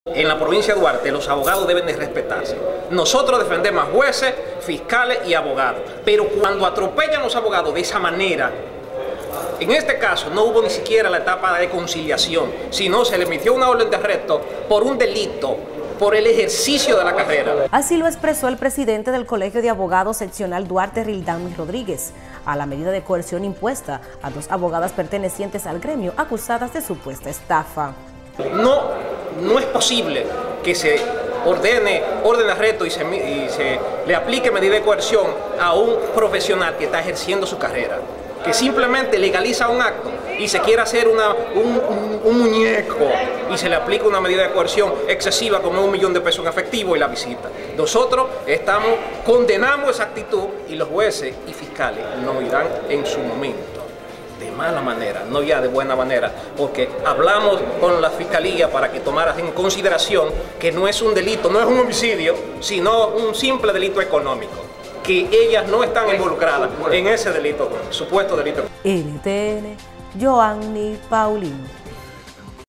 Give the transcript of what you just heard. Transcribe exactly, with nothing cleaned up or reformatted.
En la provincia de Duarte los abogados deben de respetarse. Nosotros defendemos a jueces, fiscales y abogados, pero cuando atropellan a los abogados de esa manera, en este caso no hubo ni siquiera la etapa de conciliación, sino se le emitió una orden de arresto por un delito, por el ejercicio de la carrera. Así lo expresó el presidente del Colegio de Abogados Seccional Duarte, Rildami Rodríguez, a la medida de coerción impuesta a dos abogadas pertenecientes al gremio acusadas de supuesta estafa. No, no es posible que se ordene orden de arresto y se, y se le aplique medida de coerción a un profesional que está ejerciendo su carrera, que simplemente legaliza un acto y se quiere hacer una, un, un, un muñeco y se le aplica una medida de coerción excesiva como un millón de pesos en efectivo y la visita. Nosotros estamos, condenamos esa actitud y los jueces y fiscales nos irán en su momento de mala manera, no ya de buena manera, porque hablamos con la fiscalía para que tomara en consideración que no es un delito, no es un homicidio, sino un simple delito económico, que ellas no están involucradas en ese delito, supuesto delito. N T N, Joanny Paulino.